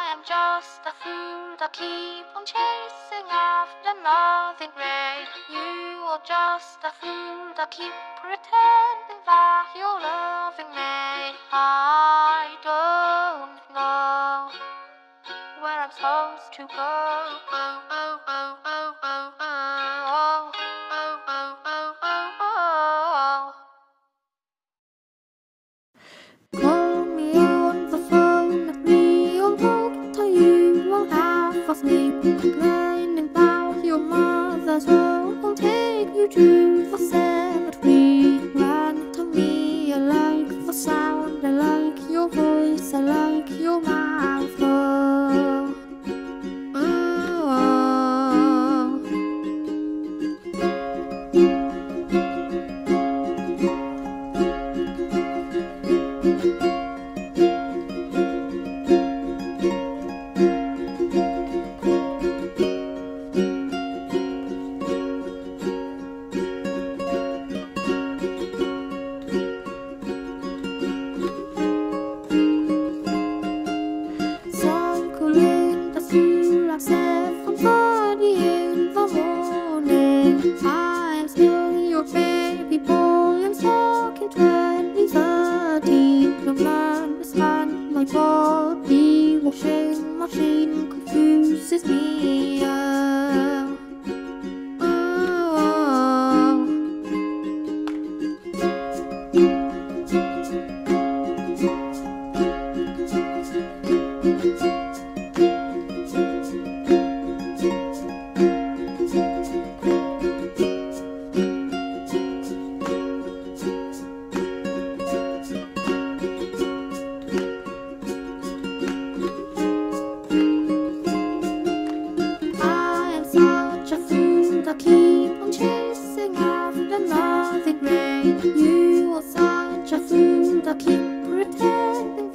am just a fool that keep on chasing after nothing great. You are just a fool that keep pretending that you're loving me. I don't know where I'm supposed to go. Call me on the phone, let me all talk to you while half asleep, complaining about your mother, so I'll take you to the cemetery. Rant to me, I like the sound, I like your voice, I like your mouth. Oh, oh, oh. Circling the school at 7:30 in the morning. I'm still your baby boy, I'm stuck in 2013. Don't understand my body, washing machine confuses me. Oh, oh, I am such a fool that keep on chasing after nothing great. You are such a fool that keep pretending